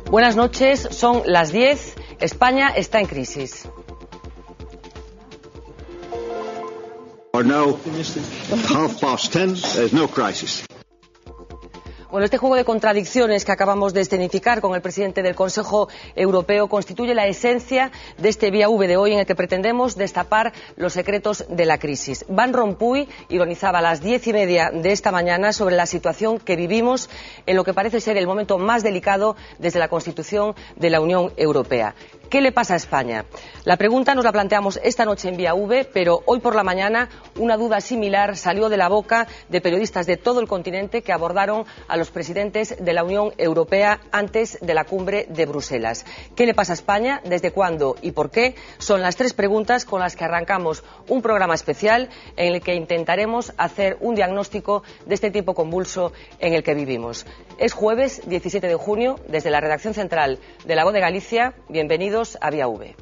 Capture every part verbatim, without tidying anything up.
Buenas noches, son las diez, España está en crisis. Now, half past ten, there's no crisis. Bueno, este juego de contradicciones que acabamos de escenificar con el presidente del Consejo Europeo constituye la esencia de este Vía V de hoy, en el que pretendemos destapar los secretos de la crisis. Van Rompuy ironizaba a las diez y media de esta mañana sobre la situación que vivimos en lo que parece ser el momento más delicado desde la constitución de la Unión Europea. ¿Qué le pasa a España? La pregunta nos la planteamos esta noche en Vía V, pero hoy por la mañana una duda similar salió de la boca de periodistas de todo el continente que abordaron a los presidentes de la Unión Europea antes de la cumbre de Bruselas. ¿Qué le pasa a España? ¿Desde cuándo y por qué? Son las tres preguntas con las que arrancamos un programa especial en el que intentaremos hacer un diagnóstico de este tiempo convulso en el que vivimos. Es jueves diecisiete de junio, desde la redacción central de La Voz de Galicia. Bienvenidos a Vía V.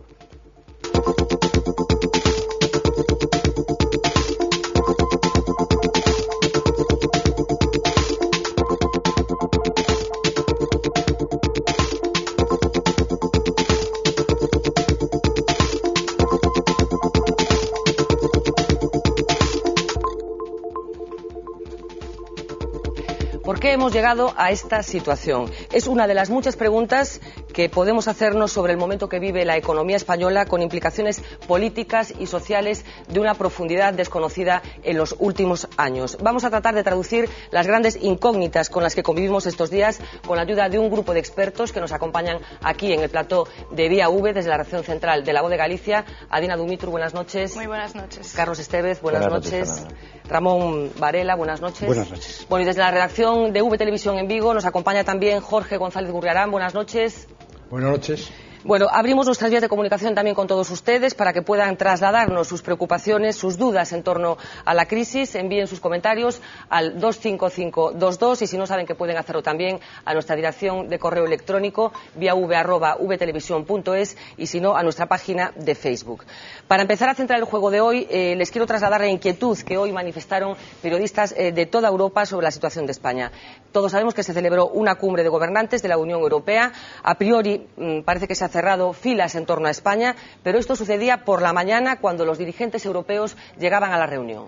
¿Por qué hemos llegado a esta situación? Es una de las muchas preguntas que podemos hacernos sobre el momento que vive la economía española, con implicaciones políticas y sociales de una profundidad desconocida en los últimos años. Vamos a tratar de traducir las grandes incógnitas con las que convivimos estos días con la ayuda de un grupo de expertos que nos acompañan aquí en el plató de Vía V desde la redacción central de La Voz de Galicia. Adina Dumitru, buenas noches. Muy buenas noches. Carlos Estevez, buenas, buenas noches. noches. Ramón Varela, buenas noches. Buenas noches. Bueno, y desde la redacción de V Televisión en Vigo nos acompaña también Jorge González Gurriarán. Buenas noches. Buenas noches. Bueno, abrimos nuestras vías de comunicación también con todos ustedes para que puedan trasladarnos sus preocupaciones, sus dudas en torno a la crisis. Envíen sus comentarios al dos cinco cinco dos dos y si no saben que pueden hacerlo también a nuestra dirección de correo electrónico viav arroba vtelevisión punto es y si no a nuestra página de Facebook. Para empezar a centrar el juego de hoy, eh, les quiero trasladar la inquietud que hoy manifestaron periodistas eh, de toda Europa sobre la situación de España. Todos sabemos que se celebró una cumbre de gobernantes de la Unión Europea. A priori mmm, parece que se ha cerrado filas en torno a España, pero esto sucedía por la mañana cuando los dirigentes europeos llegaban a la reunión.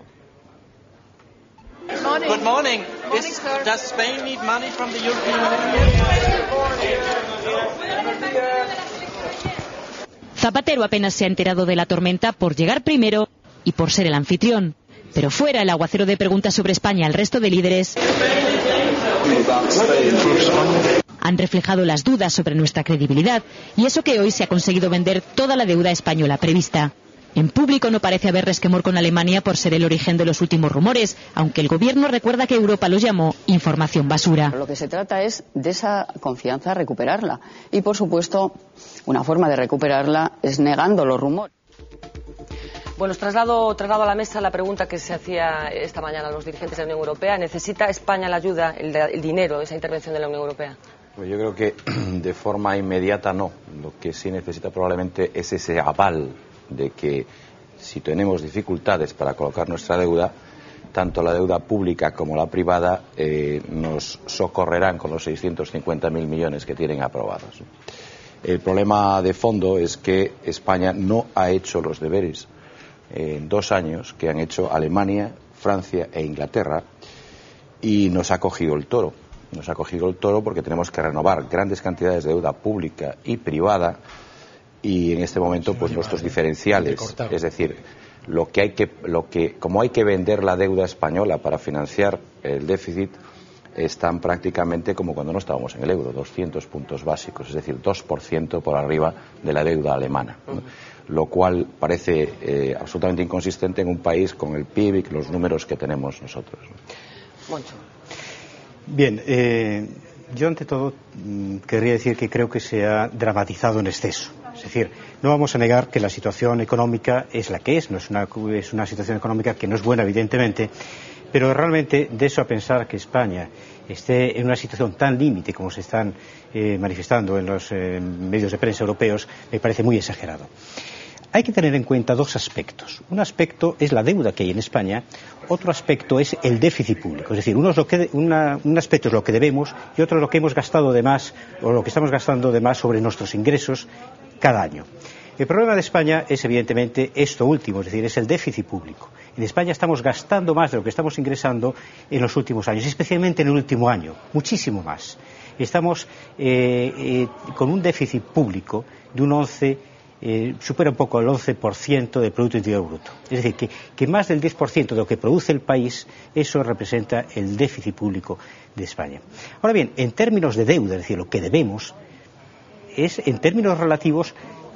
Good morning. Good morning. Morning, Is, sir. does Spain need money from the European Union? Zapatero apenas se ha enterado de la tormenta por llegar primero y por ser el anfitrión. Pero fuera el aguacero de preguntas sobre España al resto de líderes han reflejado las dudas sobre nuestra credibilidad, y eso que hoy se ha conseguido vender toda la deuda española prevista. En público no parece haber resquemor con Alemania por ser el origen de los últimos rumores, aunque el gobierno recuerda que Europa los llamó información basura. Lo que se trata es de esa confianza recuperarla. Y, por supuesto, una forma de recuperarla es negando los rumores. Bueno, traslado, traslado a la mesa la pregunta que se hacía esta mañana a los dirigentes de la Unión Europea. ¿Necesita España la ayuda, el, el dinero, esa intervención de la Unión Europea? Pues yo creo que de forma inmediata no. Lo que sí necesita probablemente es ese aval de que si tenemos dificultades para colocar nuestra deuda, tanto la deuda pública como la privada eh, nos socorrerán con los seiscientos cincuenta mil millones que tienen aprobados. El problema de fondo es que España no ha hecho los deberes en dos años que han hecho Alemania, Francia e Inglaterra, y nos ha cogido el toro. Nos ha cogido el toro porque tenemos que renovar grandes cantidades de deuda pública y privada, y en este momento pues nuestros diferenciales, es decir, lo que hay que, lo que, como hay que vender la deuda española para financiar el déficit, están prácticamente como cuando no estábamos en el euro, doscientos puntos básicos, es decir, dos por ciento por arriba de la deuda alemana, ¿no? Lo cual parece eh, absolutamente inconsistente en un país con el P I B y los números que tenemos nosotros, ¿no? Moncho. Bien, eh, yo ante todo mm, querría decir que creo que se ha dramatizado en exceso. Es decir, no vamos a negar que la situación económica es la que es, no es una, es una situación económica que no es buena, evidentemente, pero realmente de eso a pensar que España esté en una situación tan límite como se están eh, manifestando en los eh, medios de prensa europeos me parece muy exagerado. hay que tener en cuenta dos aspectos. Un aspecto es la deuda que hay en España, otro aspecto es el déficit público. Es decir, uno es lo que, una, un aspecto es lo que debemos y otro es lo que hemos gastado de más o lo que estamos gastando de más sobre nuestros ingresos cada año. El problema de España es evidentemente esto último, es decir, es el déficit público. En España estamos gastando más de lo que estamos ingresando en los últimos años, especialmente en el último año, muchísimo más. Estamos eh, eh, con un déficit público de un once, eh, supera un poco el once por ciento del Producto Interior Bruto. Es decir, que, que más del diez por ciento de lo que produce el país, eso representa el déficit público de España. Ahora bien, en términos de deuda, es decir, lo que debemos, es en términos relativos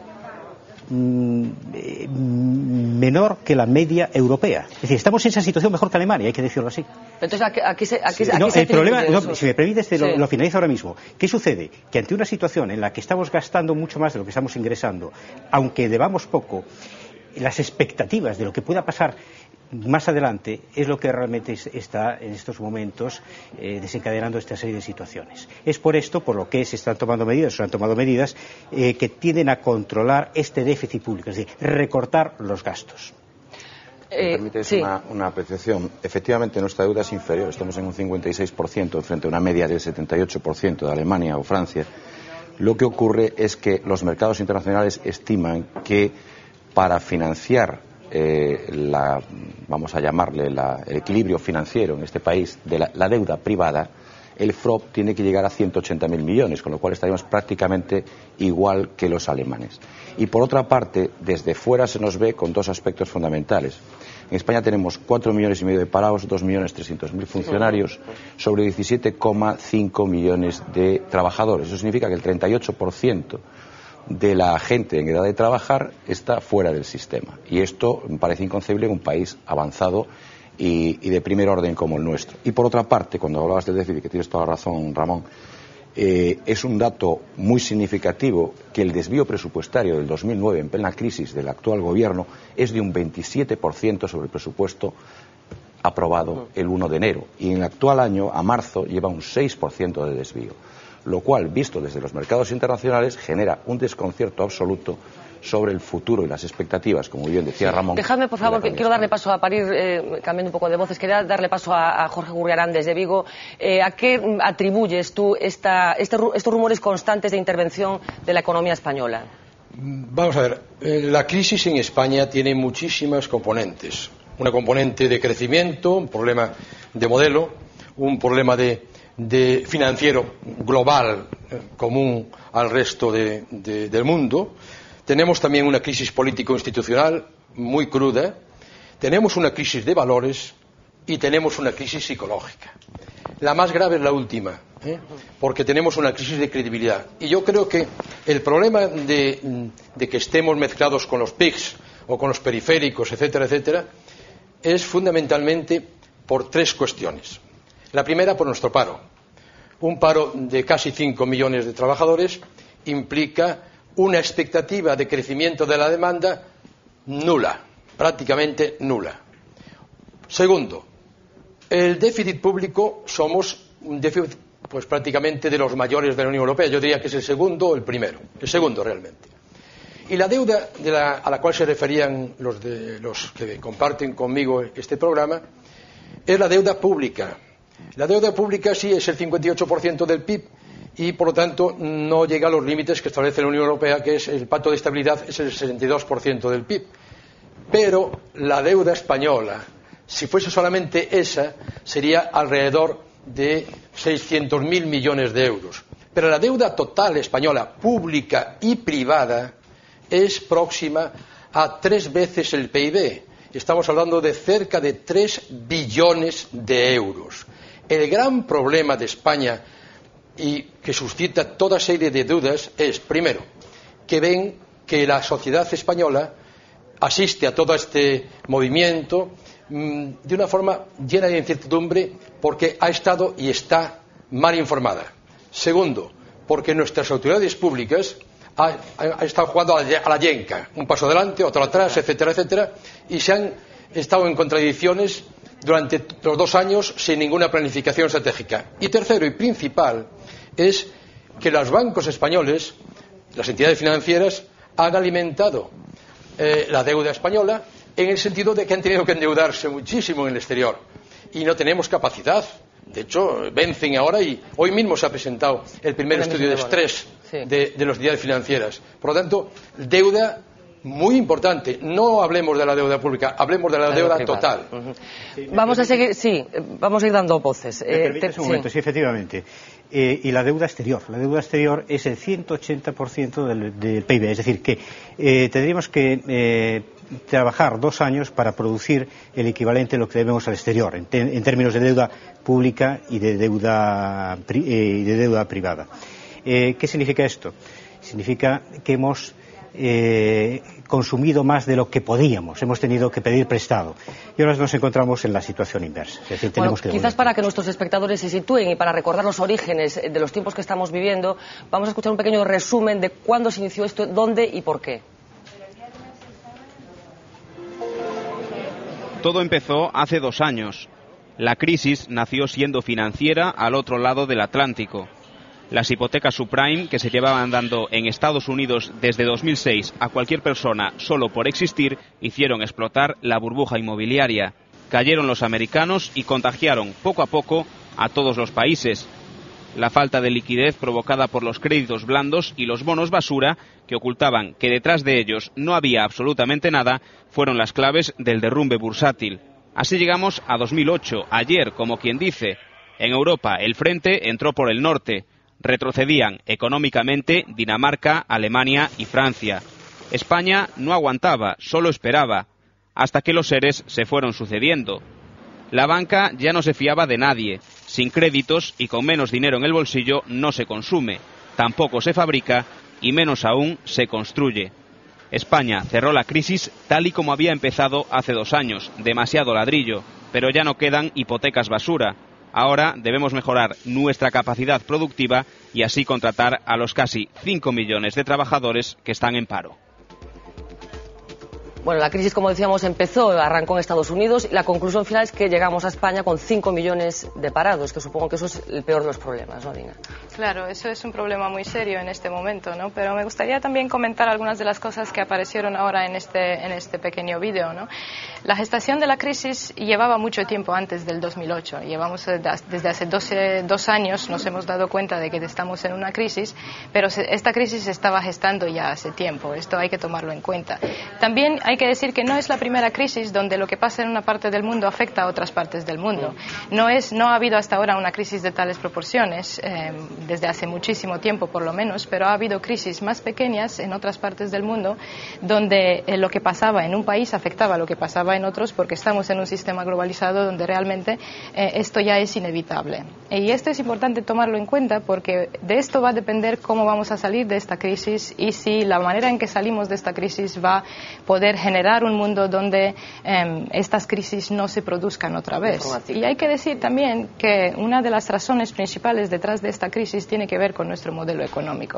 menor que la media europea. Es decir, estamos en esa situación mejor que Alemania, hay que decirlo así. Entonces, aquí, aquí se, aquí, sí. aquí no, se el problema, no, si me permites, sí. lo, lo finalizo ahora mismo. ¿Qué sucede? Que ante una situación en la que estamos gastando mucho más de lo que estamos ingresando, aunque debamos poco, las expectativas de lo que pueda pasar más adelante es lo que realmente está en estos momentos eh, desencadenando esta serie de situaciones. Es por esto por lo que se están tomando medidas, se han tomado medidas eh, que tienden a controlar este déficit público, es decir, recortar los gastos. ¿Me permites sí. una, una apreciación? Efectivamente, nuestra deuda es inferior, estamos en un cincuenta y seis por ciento frente a una media del setenta y ocho por ciento de Alemania o Francia. Lo que ocurre es que los mercados internacionales estiman que para financiar Eh, la, vamos a llamarle la, el equilibrio financiero en este país de la, la deuda privada, el F R O P tiene que llegar a ciento ochenta mil millones, con lo cual estaríamos prácticamente igual que los alemanes. Y por otra parte, desde fuera se nos ve con dos aspectos fundamentales. En España tenemos cuatro millones y medio de parados, dos millones trescientos mil funcionarios, sobre diecisiete coma cinco millones de trabajadores. Eso significa que el treinta y ocho por ciento de la gente en edad de trabajar está fuera del sistema. Y esto me parece inconcebible en un país avanzado y, y de primer orden como el nuestro. Y por otra parte, cuando hablabas del déficit, que tienes toda la razón, Ramón, eh, es un dato muy significativo que el desvío presupuestario del dos mil nueve, en plena crisis del actual gobierno, es de un veintisiete por ciento sobre el presupuesto aprobado el uno de enero. Y en el actual año, a marzo, lleva un seis por ciento de desvío. Lo cual, visto desde los mercados internacionales, genera un desconcierto absoluto sobre el futuro y las expectativas, como bien decía Ramón. Dejadme, por favor, que quiero darle paso a parir, eh, cambiando un poco de voces, quería darle paso a, a Jorge Gurriarán desde Vigo. Eh, ¿A qué atribuyes tú esta, este, estos rumores constantes de intervención de la economía española? Vamos a ver, la crisis en España tiene muchísimas componentes. Una componente de crecimiento, un problema de modelo, un problema de de financiero global eh, común al resto de, de, del mundo. Tenemos también una crisis político-institucional muy cruda, tenemos una crisis de valores y tenemos una crisis psicológica. La más grave es la última, ¿eh? porque tenemos una crisis de credibilidad. Y yo creo que el problema de, de que estemos mezclados con los P I Gs o con los periféricos, etcétera, etcétera, es fundamentalmente por tres cuestiones. La primera, por nuestro paro. Un paro de casi cinco millones de trabajadores implica una expectativa de crecimiento de la demanda nula, prácticamente nula. Segundo, el déficit público, somos un déficit pues prácticamente de los mayores de la Unión Europea. Yo diría que es el segundo o el primero, el segundo realmente. Y la deuda de la, a la cual se referían los, de, los que comparten conmigo este programa es la deuda pública. La deuda pública sí es el cincuenta y ocho por ciento del P I B y, por lo tanto, no llega a los límites que establece la Unión Europea, que es el Pacto de Estabilidad, es el sesenta y dos por ciento del P I B. Pero la deuda española, si fuese solamente esa, sería alrededor de seiscientos mil millones de euros. Pero la deuda total española, pública y privada, es próxima a tres veces el P I B. Estamos hablando de cerca de tres billones de euros. El gran problema de España, y que suscita toda serie de dudas, es, primero, que ven que la sociedad española asiste a todo este movimiento mmm, de una forma llena de incertidumbre porque ha estado y está mal informada. Segundo, porque nuestras autoridades públicas han ha, ha estado jugando a la, a la yenca, un paso adelante, otro atrás, etcétera, etcétera, y se han estado en contradicciones durante los dos años sin ninguna planificación estratégica. Y tercero y principal es que los bancos españoles, las entidades financieras, han alimentado eh, la deuda española, en el sentido de que han tenido que endeudarse muchísimo en el exterior y no tenemos capacidad. De hecho, vencen ahora y hoy mismo se ha presentado el primer estudio de estrés sí. de, de las entidades financieras. Por lo tanto, deuda muy importante. No hablemos de la deuda pública, hablemos de la, la deuda, deuda total. Uh-huh. sí, vamos a seguir, sí, vamos a ir dando voces. Eh, te, un momento, sí, sí efectivamente. Eh, y la deuda exterior. La deuda exterior es el ciento ochenta por ciento del, del P I B. Es decir, que eh, tendríamos que eh, trabajar dos años para producir el equivalente a lo que debemos al exterior, en, te, en términos de deuda pública y de deuda, pri, eh, de deuda privada. Eh, ¿Qué significa esto? Significa que hemos eh, consumido más de lo que podíamos, hemos tenido que pedir prestado y ahora nos encontramos en la situación inversa. Es decir, tenemos bueno, que quizás para que nuestros espectadores se sitúen y para recordar los orígenes de los tiempos que estamos viviendo, vamos a escuchar un pequeño resumen de cuándo se inició esto, dónde y por qué. Todo empezó hace dos años. La crisis nació siendo financiera al otro lado del Atlántico. Las hipotecas subprime, que se llevaban dando en Estados Unidos desde dos mil seis a cualquier persona solo por existir, hicieron explotar la burbuja inmobiliaria. Cayeron los americanos y contagiaron poco a poco a todos los países. La falta de liquidez provocada por los créditos blandos y los bonos basura, que ocultaban que detrás de ellos no había absolutamente nada, fueron las claves del derrumbe bursátil. Así llegamos a dos mil ocho, ayer, como quien dice. En Europa el frente entró por el norte. Retrocedían económicamente Dinamarca, Alemania y Francia. España no aguantaba, solo esperaba, hasta que los ERES se fueron sucediendo. La banca ya no se fiaba de nadie. Sin créditos y con menos dinero en el bolsillo no se consume, tampoco se fabrica y menos aún se construye. España cerró la crisis tal y como había empezado hace dos años, demasiado ladrillo, pero ya no quedan hipotecas basura. Ahora debemos mejorar nuestra capacidad productiva y así contratar a los casi cinco millones de trabajadores que están en paro. Bueno, la crisis, como decíamos, empezó, arrancó en Estados Unidos y la conclusión final es que llegamos a España con cinco millones de parados, que supongo que eso es el peor de los problemas, ¿no, Dina? Claro, eso es un problema muy serio en este momento, ¿no? Pero me gustaría también comentar algunas de las cosas que aparecieron ahora en este, en este pequeño vídeo, ¿no? La gestación de la crisis llevaba mucho tiempo antes del dos mil ocho. Llevamos desde hace doce, dos años nos hemos dado cuenta de que estamos en una crisis, pero esta crisis se estaba gestando ya hace tiempo. Esto hay que tomarlo en cuenta. También hay Hay que decir que no es la primera crisis donde lo que pasa en una parte del mundo afecta a otras partes del mundo. No, es, no ha habido hasta ahora una crisis de tales proporciones, eh, desde hace muchísimo tiempo por lo menos, pero ha habido crisis más pequeñas en otras partes del mundo donde eh, lo que pasaba en un país afectaba a lo que pasaba en otros, porque estamos en un sistema globalizado donde realmente eh, esto ya es inevitable. Y esto es importante tomarlo en cuenta porque de esto va a depender cómo vamos a salir de esta crisis y si la manera en que salimos de esta crisis va a poder generar un mundo donde eh, estas crisis no se produzcan otra vez. Y hay que decir también que una de las razones principales detrás de esta crisis tiene que ver con nuestro modelo económico.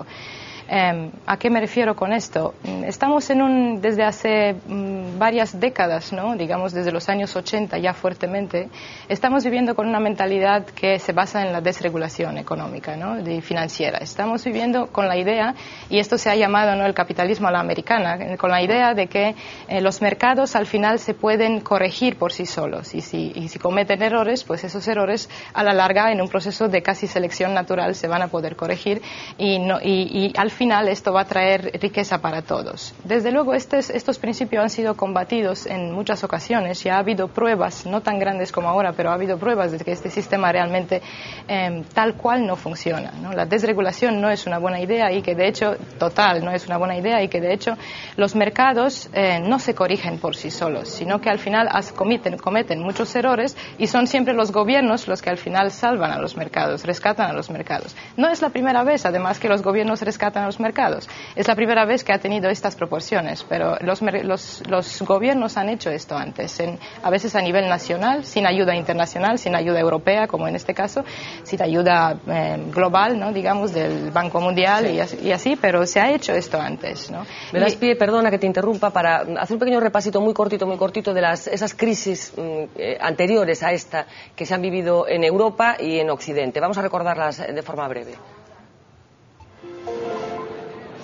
Eh, ¿A qué me refiero con esto? Estamos en un, desde hace mm, varias décadas, ¿no? Digamos desde los años ochenta ya fuertemente, estamos viviendo con una mentalidad que se basa en la desregulación económica, ¿no? Y financiera. Estamos viviendo con la idea, y esto se ha llamado, ¿no?, el capitalismo a la americana, con la idea de que eh, los mercados al final se pueden corregir por sí solos y si, y si cometen errores, pues esos errores a la larga en un proceso de casi selección natural se van a poder corregir y, no, y, y al final esto va a traer riqueza para todos. Desde luego estos, estos principios han sido combatidos en muchas ocasiones, ya ha habido pruebas, no tan grandes como ahora, pero ha habido pruebas de que este sistema realmente eh, tal cual no funciona, ¿no? La desregulación no es una buena idea y que de hecho, total, no es una buena idea y que de hecho los mercados eh, no se corrigen por sí solos, sino que al final as, cometen, cometen muchos errores y son siempre los gobiernos los que al final salvan a los mercados, rescatan a los mercados. No es la primera vez, además, que los gobiernos rescatan a los mercados. Es la primera vez que ha tenido estas proporciones, pero los, los, los gobiernos han hecho esto antes, en, a veces a nivel nacional, sin ayuda internacional, sin ayuda europea, como en este caso, sin ayuda eh, global, ¿no?, digamos, del Banco Mundial, sí. y, así, y así, pero se ha hecho esto antes, ¿no? Me das pie, perdona que te interrumpa, para hacer un pequeño repasito muy cortito, muy cortito de las, esas crisis eh, anteriores a esta que se han vivido en Europa y en Occidente. Vamos a recordarlas de forma breve.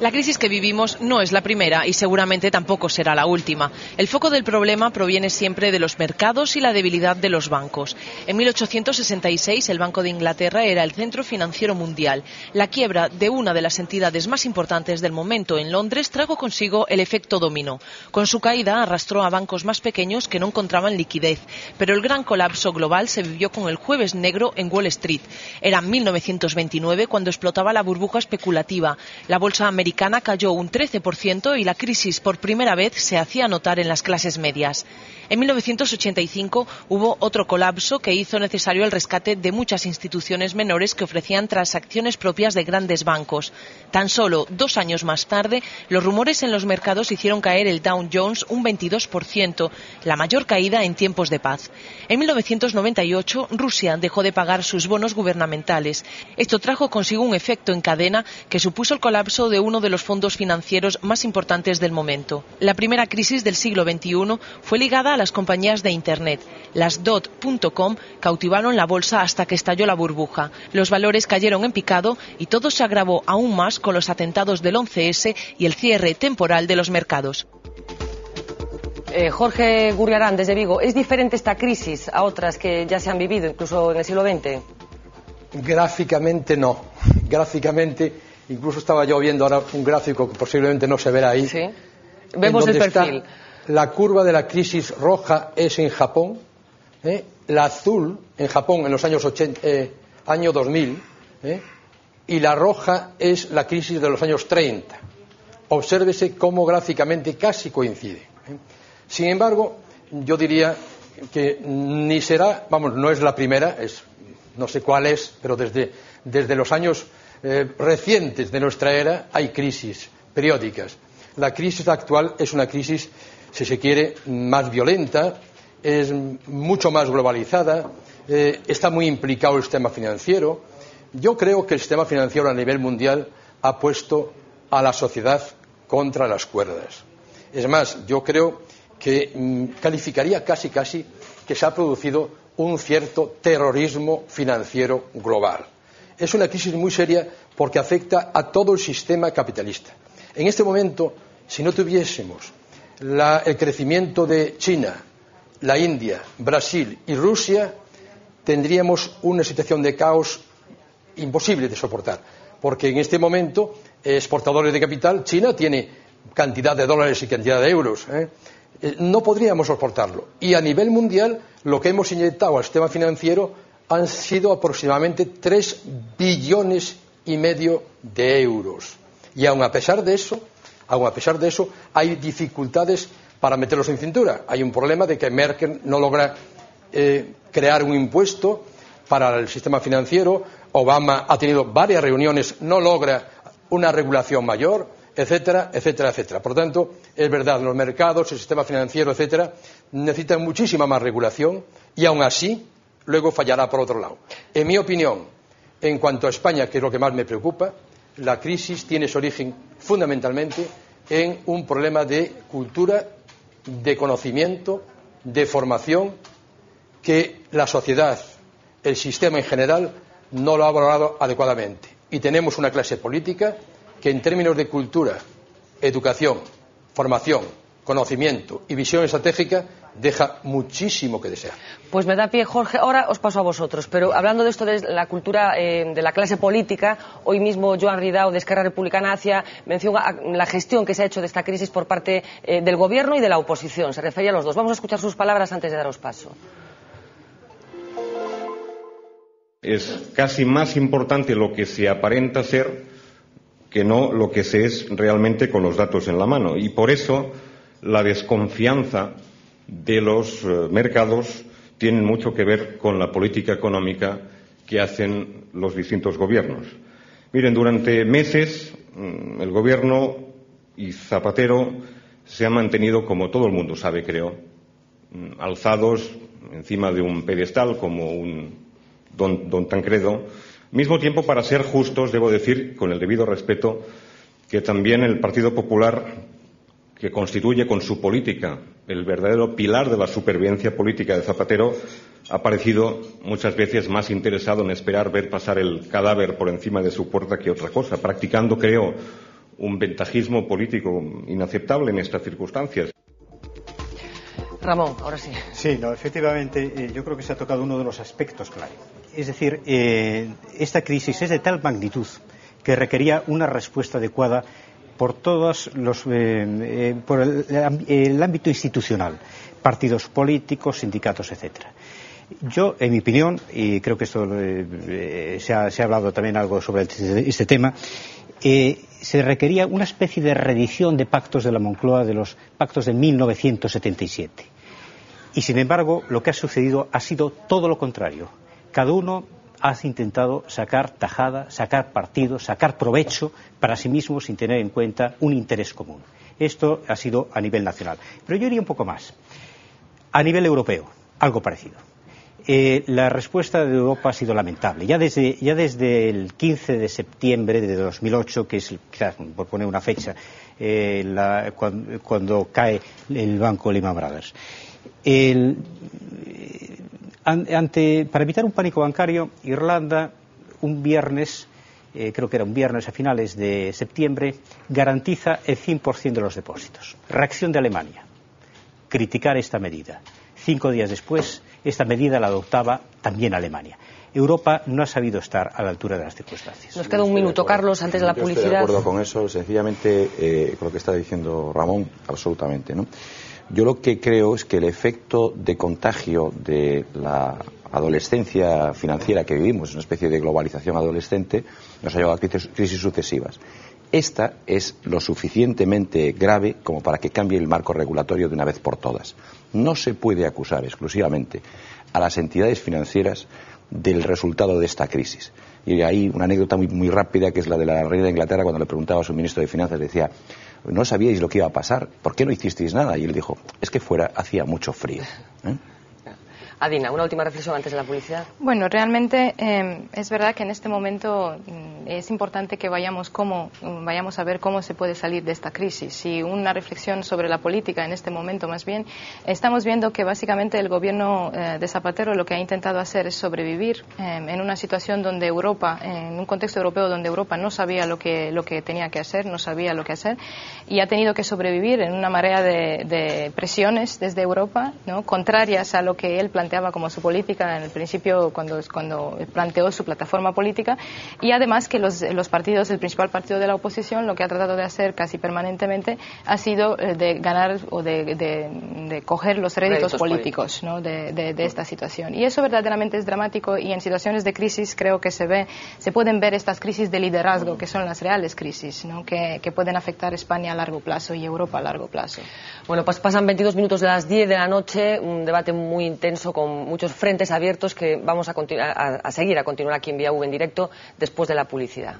La crisis que vivimos no es la primera y seguramente tampoco será la última. El foco del problema proviene siempre de los mercados y la debilidad de los bancos. En mil ochocientos sesenta y seis el Banco de Inglaterra era el centro financiero mundial. La quiebra de una de las entidades más importantes del momento en Londres trajo consigo el efecto dominó. Con su caída arrastró a bancos más pequeños que no encontraban liquidez. Pero el gran colapso global se vivió con el Jueves Negro en Wall Street. Era mil novecientos veintinueve cuando explotaba la burbuja especulativa. La bolsa americana cayó un trece por ciento y la crisis por primera vez se hacía notar en las clases medias. En mil novecientos ochenta y cinco hubo otro colapso que hizo necesario el rescate de muchas instituciones menores que ofrecían transacciones propias de grandes bancos. Tan solo dos años más tarde, los rumores en los mercados hicieron caer el Dow Jones un veintidós por ciento, la mayor caída en tiempos de paz. En mil novecientos noventa y ocho, Rusia dejó de pagar sus bonos gubernamentales. Esto trajo consigo un efecto en cadena que supuso el colapso de uno de los fondos financieros más importantes del momento. La primera crisis del siglo veintiuno fue ligada a las compañías de Internet. Las dot punto com cautivaron la bolsa hasta que estalló la burbuja. Los valores cayeron en picado y todo se agravó aún más con los atentados del once ese y el cierre temporal de los mercados. Eh, Jorge Gurriarán, desde Vigo, ¿es diferente esta crisis a otras que ya se han vivido, incluso en el siglo veinte? Gráficamente no. Gráficamente, incluso estaba yo viendo ahora un gráfico que posiblemente no se verá ahí. Sí. Vemos el perfil. La curva de la crisis roja es en Japón, ¿eh? La azul en Japón en los años ochenta, eh, año dos mil, ¿eh? Y la roja es la crisis de los años treinta. Obsérvese cómo gráficamente casi coincide, ¿eh? Sin embargo, yo diría que ni será, vamos, no es la primera, es, no sé cuál es, pero desde, desde los años eh, recientes de nuestra era hay crisis periódicas. La crisis actual es una crisis, si se quiere, más violenta, es mucho más globalizada, eh, está muy implicado el sistema financiero. Yo creo que el sistema financiero a nivel mundial ha puesto a la sociedad contra las cuerdas. Es más, yo creo que mmm, calificaría casi casi que se ha producido un cierto terrorismo financiero global. Es una crisis muy seria porque afecta a todo el sistema capitalista. En este momento, si no tuviésemos la, el crecimiento de China, la India, Brasil y Rusia, tendríamos una situación de caos imposible de soportar, porque en este momento, exportadores de capital, China tiene cantidad de dólares y cantidad de euros, ¿eh? No podríamos soportarlo. Y a nivel mundial, lo que hemos inyectado al sistema financiero han sido aproximadamente tres billones y medio de euros. Y aun a pesar de eso, aun a pesar de eso, hay dificultades para meterlos en cintura. Hay un problema de que Merkel no logra eh, crear un impuesto para el sistema financiero. Obama ha tenido varias reuniones, no logra una regulación mayor, etcétera, etcétera, etcétera. Por lo tanto, es verdad, los mercados, el sistema financiero, etcétera, necesitan muchísima más regulación y aun así, luego fallará por otro lado. En mi opinión, en cuanto a España, que es lo que más me preocupa, la crisis tiene su origen fundamentalmente en un problema de cultura, de conocimiento, de formación, que la sociedad, el sistema en general, no lo ha valorado adecuadamente. Y tenemos una clase política que en términos de cultura, educación, formación, conocimiento y visión estratégica deja muchísimo que desear. Pues me da pie, Jorge. Ahora os paso a vosotros, pero hablando de esto de la cultura eh, de la clase política, hoy mismo Joan Ridao de Esquerra Republicana hacía mención a la gestión que se ha hecho de esta crisis por parte eh, del Gobierno y de la oposición. Se refería a los dos. Vamos a escuchar sus palabras antes de daros paso. Es casi más importante lo que se aparenta ser que no lo que se es realmente con los datos en la mano. Y por eso la desconfianza de los eh, mercados tiene mucho que ver con la política económica que hacen los distintos gobiernos. Miren, durante meses el Gobierno y Zapatero se han mantenido, como todo el mundo sabe, creo, alzados encima de un pedestal como un don, don Tancredo. Mismo tiempo, para ser justos, debo decir, con el debido respeto, que también el Partido Popular, que constituye con su política el verdadero pilar de la supervivencia política de Zapatero, ha parecido muchas veces más interesado en esperar ver pasar el cadáver por encima de su puerta que otra cosa, practicando, creo, un ventajismo político inaceptable en estas circunstancias. Ramón, ahora sí. Sí, no, efectivamente, eh, yo creo que se ha tocado uno de los aspectos clave. Es decir, eh, esta crisis es de tal magnitud que requería una respuesta adecuada por todos los, eh, eh, por el, el ámbito institucional, partidos políticos, sindicatos, etcétera. Yo, en mi opinión, y creo que esto eh, se, ha, se ha hablado también algo sobre este, este tema, eh, se requería una especie de reedición de pactos de la Moncloa, de los pactos de mil novecientos setenta y siete. Y, sin embargo, lo que ha sucedido ha sido todo lo contrario. Cada uno ha intentado sacar tajada, sacar partido, sacar provecho para sí mismo sin tener en cuenta un interés común. Esto ha sido a nivel nacional. Pero yo iría un poco más. A nivel europeo, algo parecido. Eh, la respuesta de Europa ha sido lamentable. Ya desde, ya desde el quince de septiembre de dos mil ocho, que es, quizás, por poner una fecha, eh, la, cuando, cuando cae el banco Lehman Brothers. El, ante, para evitar un pánico bancario, Irlanda, un viernes, eh, creo que era un viernes a finales de septiembre, garantiza el cien por ciento de los depósitos. Reacción de Alemania. Criticar esta medida. Cinco días después, esta medida la adoptaba también Alemania. Europa no ha sabido estar a la altura de las circunstancias. Nos queda un minuto, Carlos, antes de la publicidad. Yo estoy de acuerdo con eso, sencillamente, eh, con lo que está diciendo Ramón, absolutamente, ¿no? Yo lo que creo es que el efecto de contagio de la adolescencia financiera que vivimos, una especie de globalización adolescente, nos ha llevado a crisis, crisis sucesivas. Esta es lo suficientemente grave como para que cambie el marco regulatorio de una vez por todas. No se puede acusar exclusivamente a las entidades financieras del resultado de esta crisis. Y hay una anécdota muy, muy rápida, que es la de la reina de Inglaterra, cuando le preguntaba a su ministro de Finanzas, le decía: ¿no sabíais lo que iba a pasar? ¿Por qué no hicisteis nada? Y él dijo: es que fuera hacía mucho frío. ¿Eh? Adina, una última reflexión antes de la publicidad. Bueno, realmente eh, es verdad que en este momento mm, es importante que vayamos, cómo, vayamos a ver cómo se puede salir de esta crisis. Y una reflexión sobre la política en este momento, más bien, estamos viendo que básicamente el gobierno eh, de Zapatero lo que ha intentado hacer es sobrevivir eh, en una situación donde Europa, en un contexto europeo donde Europa no sabía lo que, lo que tenía que hacer, no sabía lo que hacer, y ha tenido que sobrevivir en una marea de, de presiones desde Europa, ¿no?, contrarias a lo que él planteaba como su política en el principio cuando, cuando planteó su plataforma política, y además que los, los partidos, el principal partido de la oposición, lo que ha tratado de hacer casi permanentemente ha sido de ganar o de, de, de coger los réditos, réditos políticos, políticos. ¿no?, de, de, de esta situación. Y eso verdaderamente es dramático, y en situaciones de crisis creo que se ve, se pueden ver estas crisis de liderazgo, que son las reales crisis, ¿no?, que, que pueden afectar a España a largo plazo y Europa a largo plazo. Bueno, pues pasan veintidós minutos de las diez de la noche, un debate muy intenso con muchos frentes abiertos que vamos a, a, a seguir, a continuar aquí en Vía U en directo después de la publicidad.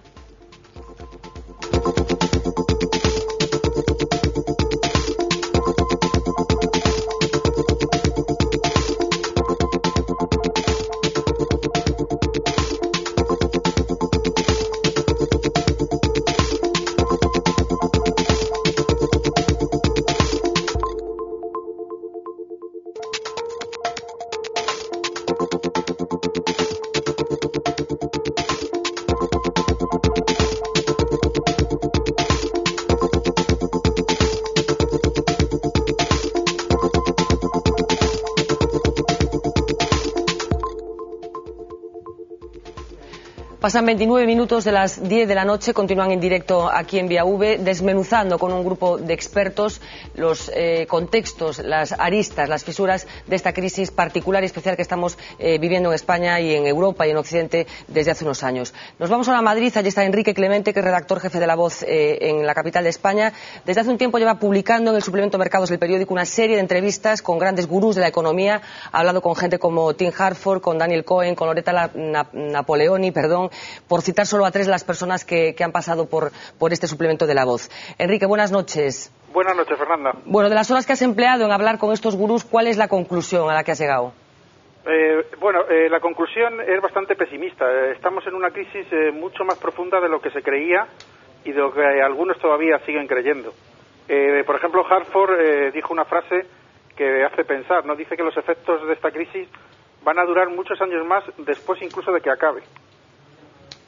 Pasan veintinueve minutos de las diez de la noche, continúan en directo aquí en Vía V, desmenuzando con un grupo de expertos los eh, contextos, las aristas, las fisuras de esta crisis particular y especial que estamos eh, viviendo en España y en Europa y en Occidente desde hace unos años. Nos vamos ahora a Madrid, allí está Enrique Clemente, que es redactor jefe de La Voz eh, en la capital de España. Desde hace un tiempo lleva publicando en el suplemento Mercados del periódico una serie de entrevistas con grandes gurús de la economía. Ha hablado con gente como Tim Harford, con Daniel Cohen, con Loretta La, Na, Napoleoni, perdón, por citar solo a tres de las personas que, que han pasado por, por este suplemento de La Voz. Enrique, buenas noches. Buenas noches, Fernanda. Bueno, de las horas que has empleado en hablar con estos gurús, ¿cuál es la conclusión a la que has llegado? Eh, bueno, eh, la conclusión es bastante pesimista. Eh, estamos en una crisis eh, mucho más profunda de lo que se creía y de lo que algunos todavía siguen creyendo. Eh, por ejemplo, Harford eh, dijo una frase que hace pensar, ¿no? Dice que los efectos de esta crisis van a durar muchos años más después incluso de que acabe.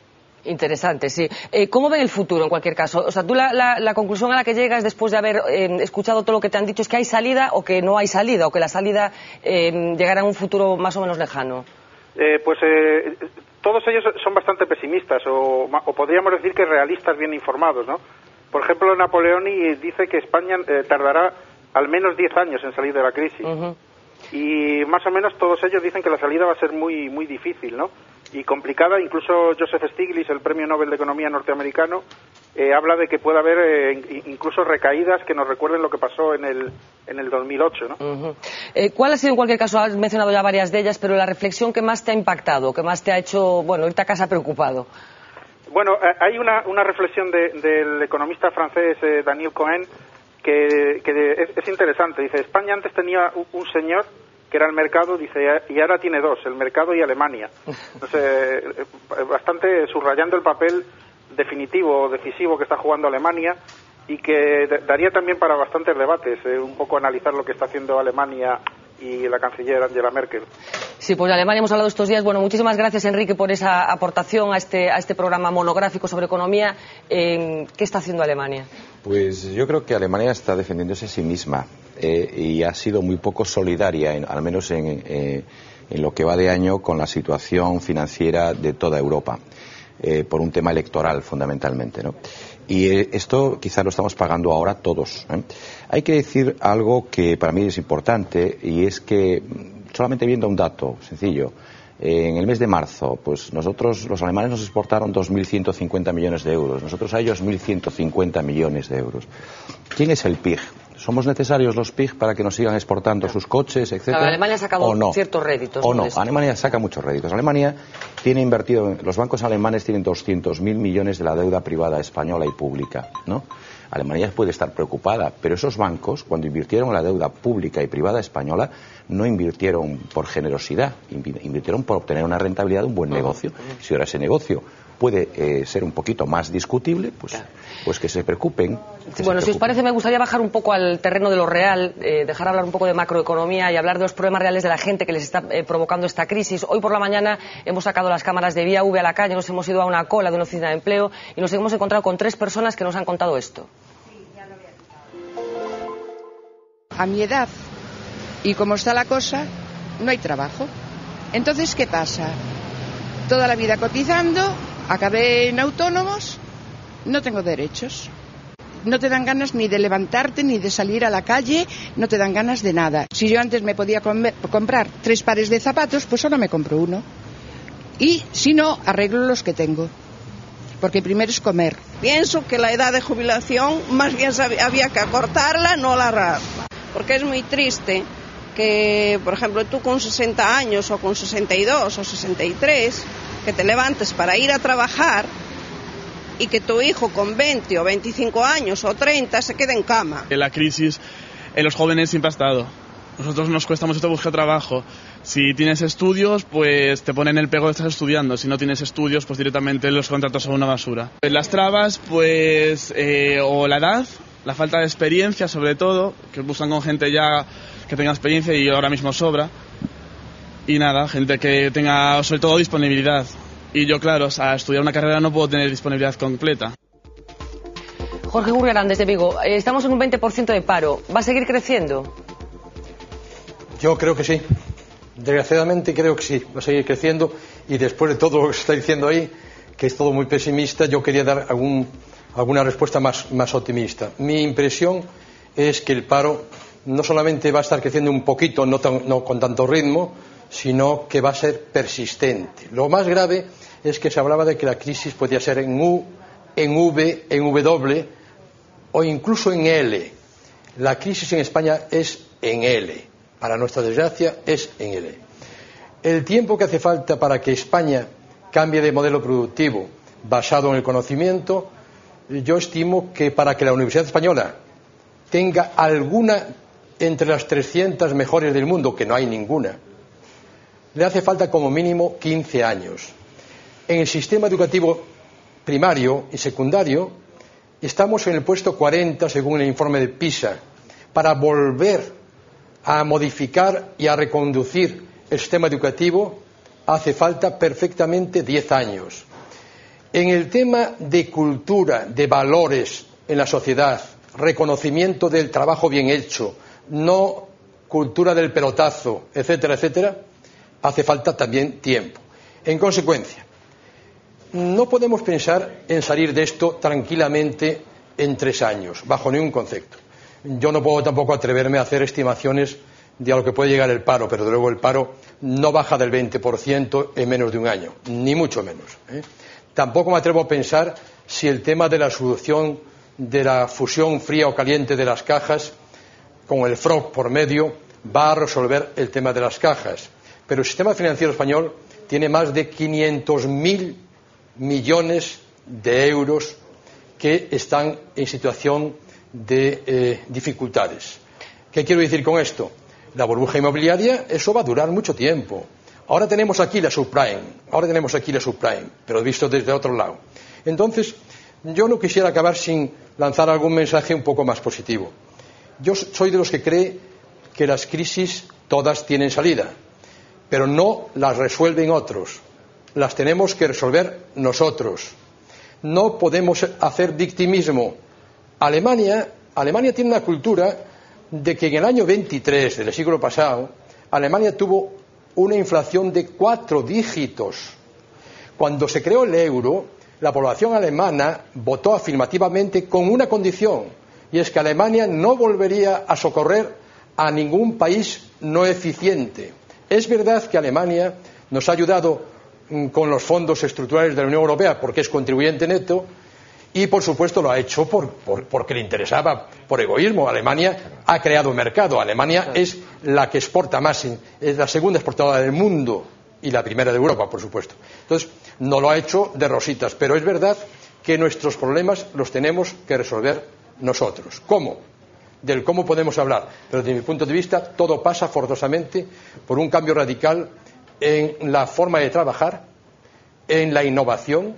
Interesante, sí. Eh, ¿Cómo ven el futuro, en cualquier caso? O sea, tú la, la, la conclusión a la que llegas después de haber eh, escuchado todo lo que te han dicho es que hay salida o que no hay salida, o que la salida eh, llegará en un futuro más o menos lejano. Eh, pues eh, todos ellos son bastante pesimistas, o, o podríamos decir que realistas bien informados, ¿no? Por ejemplo, Napoleoni dice que España eh, tardará al menos diez años en salir de la crisis. Uh-huh. Y más o menos todos ellos dicen que la salida va a ser muy, muy difícil, ¿no? Y complicada. Incluso Joseph Stiglitz, el premio Nobel de Economía norteamericano, eh, habla de que puede haber eh, incluso recaídas que nos recuerden lo que pasó en el, en el dos mil ocho, ¿no? Uh-huh. eh, ¿Cuál ha sido, en cualquier caso, has mencionado ya varias de ellas, pero la reflexión que más te ha impactado, que más te ha hecho, bueno, irte a casa preocupado? Bueno, eh, hay una, una reflexión de, del economista francés eh, Daniel Cohen que, que es, es interesante. Dice, España antes tenía un, un señor que era el mercado, dice, y ahora tiene dos, el mercado y Alemania. Entonces, bastante subrayando el papel definitivo, decisivo que está jugando Alemania, y que daría también para bastantes debates, eh, un poco analizar lo que está haciendo Alemania y la canciller Angela Merkel. Sí, pues de Alemania hemos hablado estos días. Bueno, muchísimas gracias, Enrique, por esa aportación a este, a este programa monográfico sobre economía. Eh, ¿Qué está haciendo Alemania? Pues yo creo que Alemania está defendiéndose a sí misma eh, y ha sido muy poco solidaria, en, al menos en, eh, en lo que va de año, con la situación financiera de toda Europa, eh, por un tema electoral fundamentalmente, ¿no? Y eh, esto quizás lo estamos pagando ahora todos, ¿eh? Hay que decir algo que para mí es importante, y es que solamente viendo un dato sencillo, eh, en el mes de marzo, pues nosotros, los alemanes, nos exportaron dos mil ciento cincuenta millones de euros, nosotros a ellos mil ciento cincuenta millones de euros. ¿Quién es el P I G? ¿Somos necesarios los P I G para que nos sigan exportando sus coches, etcétera? Claro, Alemania ha sacado no? ciertos réditos. O no, Alemania saca muchos réditos. Alemania tiene invertido, los bancos alemanes tienen doscientos mil millones de la deuda privada española y pública, ¿no? Alemania puede estar preocupada, pero esos bancos, cuando invirtieron en la deuda pública y privada española, no invirtieron por generosidad, invirtieron por obtener una rentabilidad de un buen negocio. Si ahora ese negocio puede eh, ser un poquito más discutible, pues, pues que se preocupen. Que bueno, se si os parece, me gustaría bajar un poco al terreno de lo real, eh, dejar hablar un poco de macroeconomía y hablar de los problemas reales de la gente que les está eh, provocando esta crisis. Hoy por la mañana hemos sacado las cámaras de Vía V a la calle, nos hemos ido a una cola de una oficina de empleo y nos hemos encontrado con tres personas que nos han contado esto. A mi edad, y como está la cosa, no hay trabajo. Entonces, ¿qué pasa? Toda la vida cotizando, acabé en autónomos, no tengo derechos. No te dan ganas ni de levantarte, ni de salir a la calle, no te dan ganas de nada. Si yo antes me podía comer, comprar tres pares de zapatos, pues ahora me compro uno. Y si no, arreglo los que tengo. Porque primero es comer. Pienso que la edad de jubilación más bien había que acortarla, no alargarla. Porque es muy triste que, por ejemplo, tú con sesenta años o con sesenta y dos o sesenta y tres, que te levantes para ir a trabajar y que tu hijo con veinte o veinticinco años o treinta se quede en cama. La crisis en los jóvenes siempre ha estado. A nosotros nos cuesta mucho buscar trabajo. Si tienes estudios, pues te ponen el pego de estar estudiando. Si no tienes estudios, pues directamente los contratos son una basura. Las trabas, pues, eh, o la edad, la falta de experiencia sobre todo, que buscan con gente ya que tenga experiencia y ahora mismo sobra. Y nada, gente que tenga sobre todo disponibilidad. Y yo, claro, a estudiar una carrera no puedo tener disponibilidad completa. Jorge Gurriarán, desde Vigo, eh, estamos en un veinte por ciento de paro. ¿Va a seguir creciendo? Yo creo que sí. Desgraciadamente creo que sí. Va a seguir creciendo. Y después de todo lo que se está diciendo ahí, que es todo muy pesimista, yo quería dar algún, alguna respuesta más, más optimista. Mi impresión es que el paro no solamente va a estar creciendo un poquito, no, tan, no con tanto ritmo, sino que va a ser persistente. Lo más grave es que se hablaba de que la crisis podía ser en U, en V, en W o incluso en L. La crisis en España es en L. Para nuestra desgracia es en L. El tiempo que hace falta para que España cambie de modelo productivo basado en el conocimiento, yo estimo que para que la Universidad Española tenga alguna entre las trescientas mejores del mundo, que no hay ninguna, le hace falta como mínimo quince años. En el sistema educativo primario y secundario estamos en el puesto cuarenta según el informe de PISA. Para volver a modificar y a reconducir el sistema educativo hace falta perfectamente diez años. En el tema de cultura, de valores en la sociedad, reconocimiento del trabajo bien hecho, no cultura del pelotazo, etcétera, etcétera, hace falta también tiempo. En consecuencia, no podemos pensar en salir de esto tranquilamente en tres años, bajo ningún concepto. Yo no puedo tampoco atreverme a hacer estimaciones de a lo que puede llegar el paro, pero de luego el paro no baja del veinte por ciento en menos de un año, ni mucho menos, ¿eh? Tampoco me atrevo a pensar si el tema de la solución de la fusión fría o caliente de las cajas, con el F R O C por medio, va a resolver el tema de las cajas. Pero el sistema financiero español tiene más de quinientos mil millones de euros que están en situación de eh, dificultades. ¿Qué quiero decir con esto? La burbuja inmobiliaria, eso va a durar mucho tiempo. Ahora tenemos aquí la subprime, ahora tenemos aquí la subprime, pero visto desde otro lado. Entonces, yo no quisiera acabar sin lanzar algún mensaje un poco más positivo. Yo soy de los que cree que las crisis todas tienen salida, pero no las resuelven otros, las tenemos que resolver nosotros. No podemos hacer victimismo. Alemania, Alemania tiene una cultura de que en el año veintitrés del siglo pasado, Alemania tuvo una inflación de cuatro dígitos. Cuando se creó el euro, la población alemana votó afirmativamente con una condición, y es que Alemania no volvería a socorrer a ningún país no eficiente. Es verdad que Alemania nos ha ayudado con los fondos estructurales de la Unión Europea porque es contribuyente neto, y por supuesto lo ha hecho por, por, porque le interesaba, por egoísmo. Alemania ha creado un mercado. Alemania es la que exporta más, es la segunda exportadora del mundo y la primera de Europa, por supuesto. Entonces, no lo ha hecho de rositas, pero es verdad que nuestros problemas los tenemos que resolver nosotros. ¿Cómo? Del cómo podemos hablar, pero desde mi punto de vista todo pasa forzosamente por un cambio radical en la forma de trabajar, en la innovación,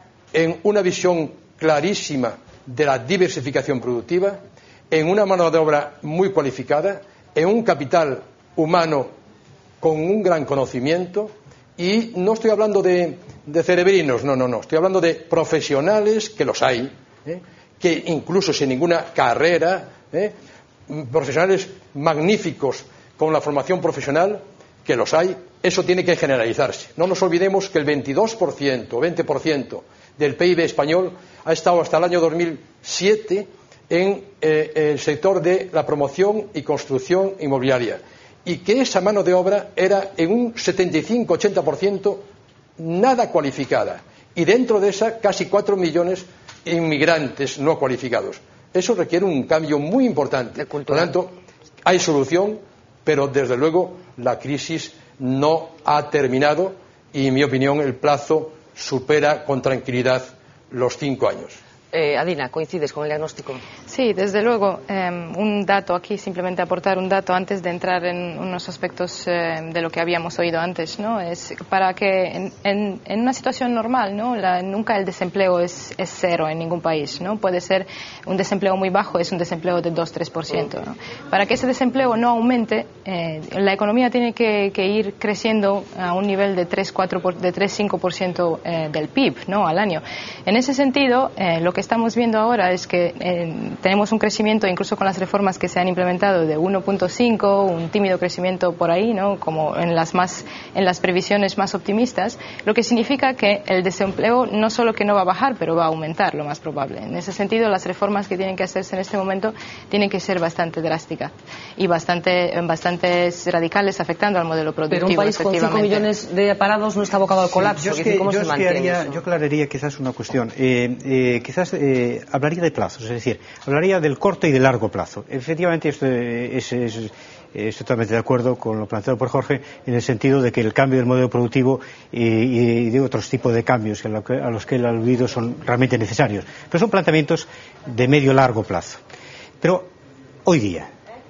en una visión clarísima de la diversificación productiva, en una mano de obra muy cualificada, en un capital humano con un gran conocimiento, y no estoy hablando de, de cerebrinos, no, no, no, estoy hablando de profesionales, que los hay, ¿eh? que incluso sin ninguna carrera, ¿eh? profesionales magníficos con la formación profesional, que los hay. Eso tiene que generalizarse. No nos olvidemos que el veintidós por ciento o veinte por ciento del P I B español ha estado hasta el año dos mil siete en eh, el sector de la promoción y construcción inmobiliaria, y que esa mano de obra era en un setenta y cinco a ochenta por ciento nada cualificada, y dentro de esa casi cuatro millones de inmigrantes no cualificados. Eso requiere un cambio muy importante. Por lo tanto, hay solución, pero desde luego la crisis no ha terminado y, en mi opinión, el plazo supera con tranquilidad los cinco años. Eh, Adina, ¿coincides con el diagnóstico? Sí, desde luego. Eh, un dato aquí, simplemente aportar un dato antes de entrar en unos aspectos eh, de lo que habíamos oído antes, ¿no? Es para que en, en, en una situación normal, ¿no? La, nunca el desempleo es, es cero en ningún país, ¿no? Puede ser un desempleo muy bajo, es un desempleo de dos a tres por ciento, ¿no? Para que ese desempleo no aumente, eh, la economía tiene que, que ir creciendo a un nivel de tres a cinco por ciento eh, del P I B, ¿no? Al año. En ese sentido, eh, lo que estamos viendo ahora es que eh, tenemos un crecimiento, incluso con las reformas que se han implementado, de uno punto cinco, un tímido crecimiento por ahí, ¿no? Como en las más en las previsiones más optimistas, lo que significa que el desempleo no solo que no va a bajar, pero va a aumentar, lo más probable. En ese sentido, las reformas que tienen que hacerse en este momento tienen que ser bastante drásticas y bastante bastante radicales, afectando al modelo productivo. Pero un país con cinco millones de parados no está abocado al colapso. Sí, yo, es que, ¿Cómo yo, se es que mantiene haría, eso? yo aclararía quizás una cuestión. Eh, eh, quizás eh, hablaría de plazos, es decir, hablaría del corto y del largo plazo. Efectivamente, esto es, es, es, estoy totalmente de acuerdo con lo planteado por Jorge, en el sentido de que el cambio del modelo productivo y, y de otros tipos de cambios a, lo que, a los que él ha aludido son realmente necesarios. Pero son planteamientos de medio-largo plazo. Pero hoy día,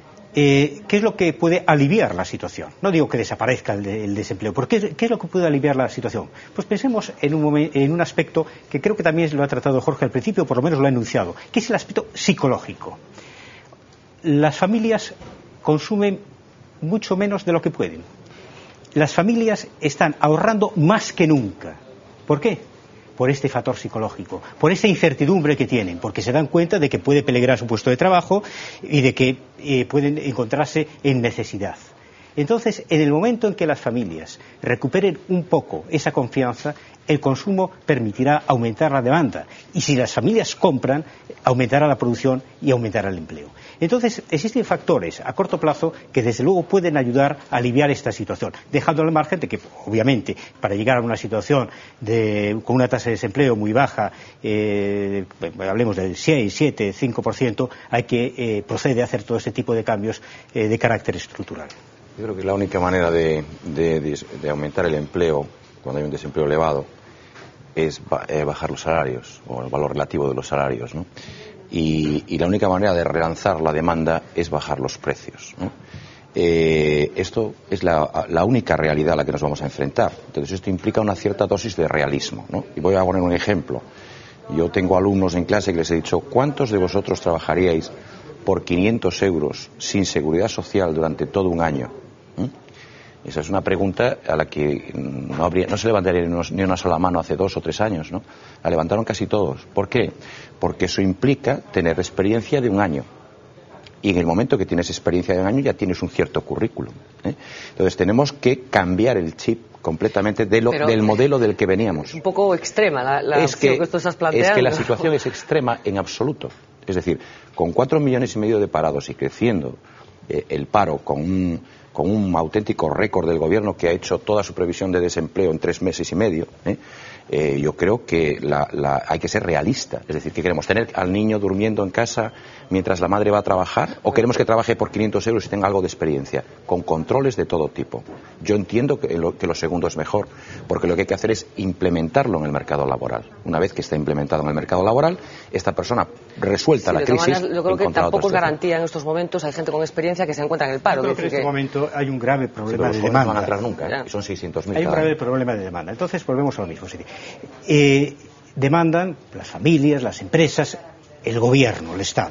Eh, ¿qué es lo que puede aliviar la situación? No digo que desaparezca el, de, el desempleo, ¿por qué, qué es lo que puede aliviar la situación? Pues pensemos en un, momen, en un aspecto que creo que también lo ha tratado Jorge al principio, por lo menos lo ha enunciado, que es el aspecto psicológico. Las familias consumen mucho menos de lo que pueden. Las familias están ahorrando más que nunca. ¿Por qué? por este factor psicológico, por esa incertidumbre que tienen, porque se dan cuenta de que puede peligrar su puesto de trabajo y de que eh, pueden encontrarse en necesidad. Entonces, en el momento en que las familias recuperen un poco esa confianza, el consumo permitirá aumentar la demanda. Y si las familias compran, aumentará la producción y aumentará el empleo. Entonces, existen factores a corto plazo que, desde luego, pueden ayudar a aliviar esta situación, dejando al margen de que, obviamente, para llegar a una situación de, con una tasa de desempleo muy baja, eh, hablemos del seis, siete, cinco por ciento, hay que eh, proceder a hacer todo este tipo de cambios eh, de carácter estructural. Yo creo que la única manera de, de, de aumentar el empleo cuando hay un desempleo elevado es bajar los salarios o el valor relativo de los salarios, ¿no? Y, y la única manera de relanzar la demanda es bajar los precios, ¿no? Eh, esto es la, la única realidad a la que nos vamos a enfrentar. Entonces esto implica una cierta dosis de realismo, ¿no? Y voy a poner un ejemplo. Yo tengo alumnos en clase que les he dicho: ¿cuántos de vosotros trabajaríais por quinientos euros sin seguridad social durante todo un año? ¿Mm? Esa es una pregunta a la que no, habría, no se levantaría ni una sola mano hace dos o tres años, ¿no? La levantaron casi todos. ¿Por qué? Porque eso implica tener experiencia de un año. Y en el momento que tienes experiencia de un año ya tienes un cierto currículum, ¿eh? Entonces tenemos que cambiar el chip completamente de lo, del modelo del que veníamos. Es un poco extrema la, la es que, que tú estás planteando. Es que la situación es extrema en absoluto. Es decir, con cuatro millones y medio de parados y creciendo eh, el paro con un... con un auténtico récord del gobierno que ha hecho toda su previsión de desempleo en tres meses y medio, ¿eh? Eh, yo creo que la, la, hay que ser realista. Es decir, ¿qué queremos? ¿Tener al niño durmiendo en casa mientras la madre va a trabajar? ¿O queremos que trabaje por quinientos euros y tenga algo de experiencia? Con controles de todo tipo. Yo entiendo que lo, que lo segundo es mejor, porque lo que hay que hacer es implementarlo en el mercado laboral. Una vez que está implementado en el mercado laboral, esta persona resuelta sí, la crisis. Maneras, yo creo que tampoco es garantía en estos momentos. Hay gente con experiencia que se encuentra en el paro. Yo creo que en este que... momento hay un grave problema sí, de demanda. No van a entrar nunca, ¿eh? Y son seiscientos mil. Hay un grave problema de demanda. Entonces volvemos a lo mismo. Eh, demandan las familias, las empresas, el gobierno, el Estado.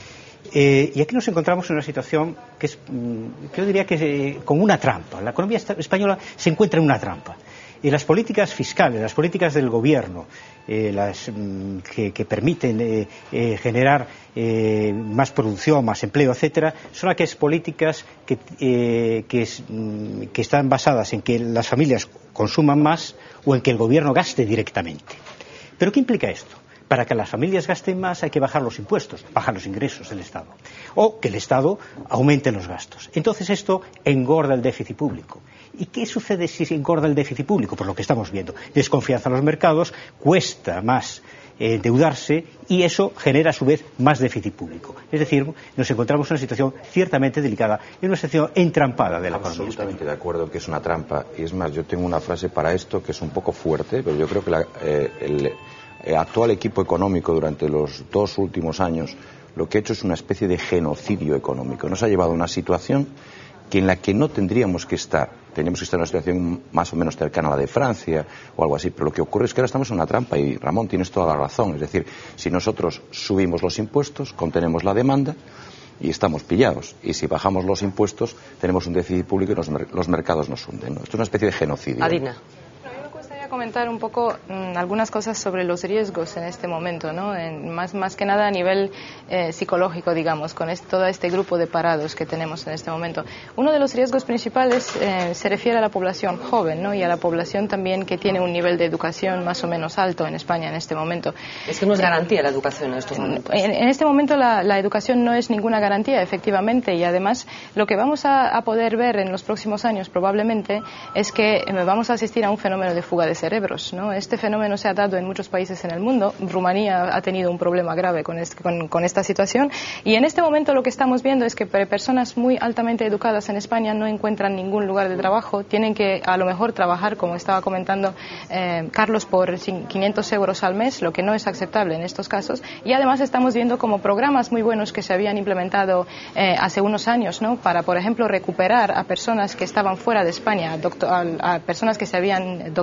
Eh, y aquí nos encontramos en una situación que es, que yo diría que es eh, como una trampa. La economía española se encuentra en una trampa. Y las políticas fiscales, las políticas del gobierno, eh, las mm, que, que permiten eh, eh, generar eh, más producción, más empleo, etcétera, son aquellas políticas que, eh, que, es, mm, que están basadas en que las familias consuman más o en que el gobierno gaste directamente. ¿Pero qué implica esto? Para que las familias gasten más hay que bajar los impuestos, bajar los ingresos del Estado, o que el Estado aumente los gastos. Entonces esto engorda el déficit público. ¿Y qué sucede si se engorda el déficit público? Pues lo que estamos viendo, desconfianza en los mercados, cuesta más eh, endeudarse y eso genera a su vez más déficit público. Es decir, nos encontramos en una situación ciertamente delicada, en una situación entrampada de la economía. Absolutamente de acuerdo en que es una trampa. Y es más, yo tengo una frase para esto que es un poco fuerte, pero yo creo que la, eh, el El actual equipo económico durante los dos últimos años lo que ha hecho es una especie de genocidio económico. Nos ha llevado a una situación que en la que no tendríamos que estar. Tenemos que estar en una situación más o menos cercana a la de Francia o algo así, pero lo que ocurre es que ahora estamos en una trampa y, Ramón, tienes toda la razón. Es decir, si nosotros subimos los impuestos, contenemos la demanda y estamos pillados. Y si bajamos los impuestos, tenemos un déficit público y los, los mercados nos hunden, ¿no? Esto es una especie de genocidio. Adina. Comentar un poco mmm, algunas cosas sobre los riesgos en este momento, ¿no? En, más, más que nada a nivel eh, psicológico, digamos, con este, todo este grupo de parados que tenemos en este momento. Uno de los riesgos principales eh, se refiere a la población joven, ¿no? Y a la población también que tiene un nivel de educación más o menos alto en España en este momento. Es que no es garantía la educación en estos momentos. En, en este momento la, la educación no es ninguna garantía, efectivamente, y además lo que vamos a, a poder ver en los próximos años probablemente es que eh, vamos a asistir a un fenómeno de fuga de cerebros, ¿no? Este fenómeno se ha dado en muchos países en el mundo. Rumanía ha tenido un problema grave con, este, con, con esta situación y en este momento lo que estamos viendo es que personas muy altamente educadas en España no encuentran ningún lugar de trabajo, tienen que a lo mejor trabajar, como estaba comentando eh, Carlos, por quinientos euros al mes, lo que no es aceptable en estos casos, y además estamos viendo como programas muy buenos que se habían implementado eh, hace unos años, ¿no? Para, por ejemplo, recuperar a personas que estaban fuera de España, doctor, a, a personas que se habían doctorado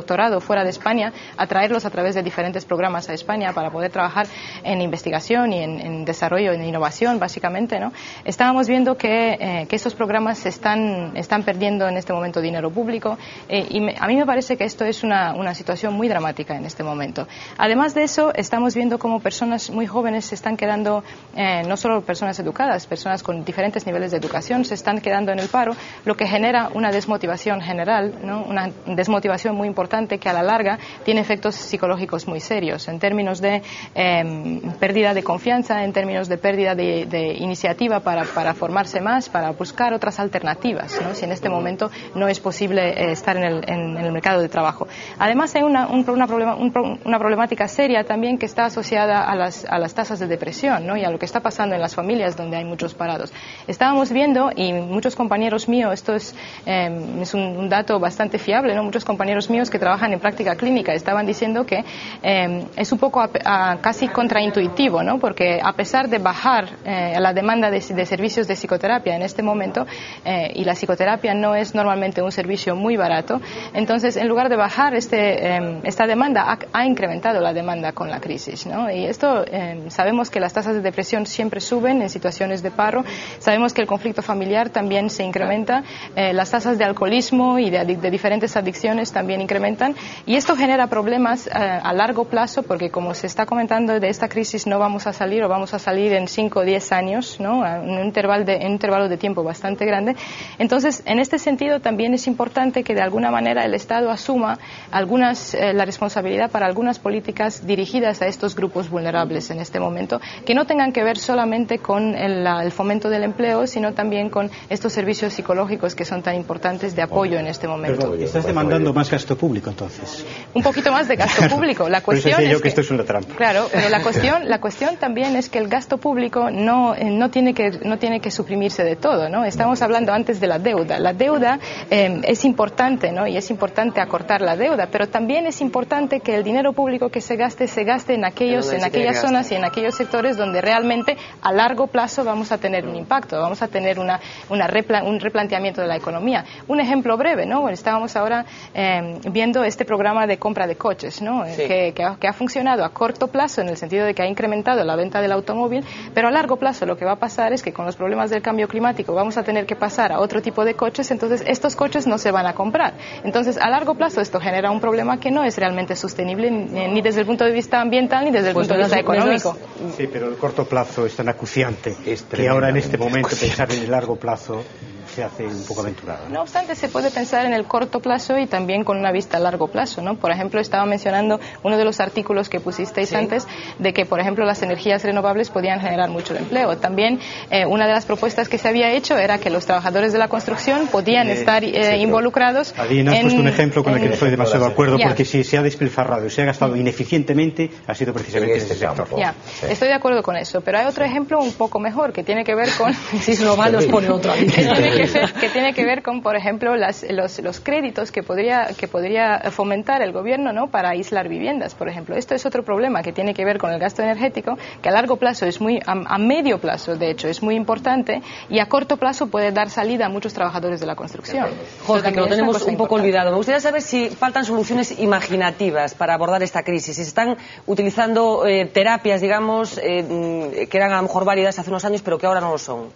fuera de España, atraerlos a través de diferentes programas a España para poder trabajar en investigación y en, en desarrollo, en innovación, básicamente, ¿no? Estábamos viendo que, eh, que esos programas están, están perdiendo en este momento dinero público eh, y me, a mí me parece que esto es una, una situación muy dramática en este momento. Además de eso, estamos viendo cómo personas muy jóvenes se están quedando, eh, no solo personas educadas, personas con diferentes niveles de educación se están quedando en el paro, lo que genera una desmotivación general, ¿no? Una desmotivación muy importante que a la larga tiene efectos psicológicos muy serios en términos de eh, pérdida de confianza, en términos de pérdida de, de iniciativa para, para formarse más, para buscar otras alternativas, ¿no? Si en este momento no es posible eh, estar en el, en, en el mercado de trabajo. Además hay una, un, una, problema, un, una problemática seria también que está asociada a las, a las tasas de depresión, ¿no? Y a lo que está pasando en las familias donde hay muchos parados. Estábamos viendo, y muchos compañeros míos, esto es, eh, es un, un dato bastante fiable, ¿no? Muchos compañeros míos que trabajan en práctica clínica estaban diciendo que eh, es un poco a, a, casi contraintuitivo, ¿no? Porque a pesar de bajar eh, la demanda de, de servicios de psicoterapia en este momento, eh, y la psicoterapia no es normalmente un servicio muy barato, entonces en lugar de bajar este, eh, esta demanda ha, ha incrementado la demanda con la crisis, ¿no? Y esto eh, sabemos que las tasas de depresión siempre suben en situaciones de paro, sabemos que el conflicto familiar también se incrementa, eh, las tasas de alcoholismo y de, de diferentes adicciones también incrementan, y esto genera problemas eh, a largo plazo, porque como se está comentando, de esta crisis no vamos a salir o vamos a salir en cinco o diez años, ¿no? En un intervalo de, en un intervalo de tiempo bastante grande. Entonces, en este sentido también es importante que de alguna manera el Estado asuma algunas, eh, la responsabilidad para algunas políticas dirigidas a estos grupos vulnerables en este momento, que no tengan que ver solamente con el, la, el fomento del empleo, sino también con estos servicios psicológicos que son tan importantes de apoyo en este momento. Pero estás demandando más gasto público, entonces. Un poquito más de gasto público. La cuestión Por eso decía yo es que, que esto es una trampa. Claro, pero la cuestión, la cuestión también es que el gasto público no, eh, no, tiene que, no tiene que suprimirse de todo, ¿no? Estamos hablando antes de la deuda. La deuda eh, es importante, ¿no? Y es importante acortar la deuda, pero también es importante que el dinero público que se gaste, se gaste en aquellos, en aquellas zonas y en aquellos sectores donde realmente a largo plazo vamos a tener un impacto, vamos a tener una, una repla, un replanteamiento de la economía. Un ejemplo breve, ¿no? Estábamos ahora eh, viendo este programa de compra de coches, ¿no? Sí. Que, que, ha, que ha funcionado a corto plazo en el sentido de que ha incrementado la venta del automóvil, pero a largo plazo lo que va a pasar es que con los problemas del cambio climático vamos a tener que pasar a otro tipo de coches, entonces estos coches no se van a comprar. Entonces, a largo plazo esto genera un problema que no es realmente sostenible ni, ni desde el punto de vista ambiental ni desde el pues punto de vista económico. Sí, pero el corto plazo es tan acuciante que ahora en este momento pensar en el largo plazo se hace un poco aventurado. No obstante, se puede pensar en el corto plazo y también con una vista a largo plazo, ¿no? Por ejemplo, estaba mencionando uno de los artículos que pusisteis sí. antes de que, por ejemplo, las energías renovables podían generar mucho empleo. También eh, una de las propuestas que se había hecho era que los trabajadores de la construcción podían eh, estar eh, sí, involucrados. Adina, has en, puesto un ejemplo con el que no estoy demasiado de acuerdo, ya. porque si se ha despilfarrado y se ha gastado ineficientemente, ha sido precisamente en este sector. Ya, sí. Estoy de acuerdo con eso, pero hay otro ejemplo un poco mejor que tiene que ver con... si es lo malo, os pone otro. que, tiene que, ser, que tiene que ver con, por ejemplo, las, los, los créditos que podría, que podría fomentar el gobierno, ¿no? Para aislar viviendas, por ejemplo. Esto es otro problema que tiene que ver con el gasto energético, que a largo plazo es muy, a, a medio plazo, de hecho, es muy importante, y a corto plazo puede dar salida a muchos trabajadores de la construcción. Jorge, que lo tenemos un poco olvidado. Me gustaría saber si faltan soluciones imaginativas para abordar esta crisis. Si se están utilizando eh, terapias, digamos, eh, que eran a lo mejor válidas hace unos años, pero que ahora no lo son.